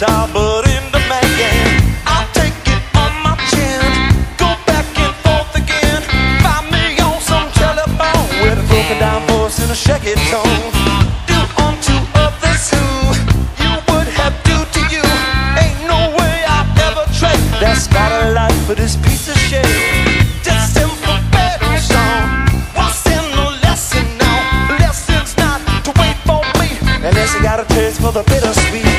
guitar, but in the man. I'll take it on my chin, go back and forth again. Find me on some telephone with a broken down voice and a shaky tone. Do unto others who you would have do to you. Ain't no way I'll ever trade that spot of life for this piece of shit. Just simple better song. What's in the lesson now? Lesson's not to wait for me unless you got a taste for the bittersweet.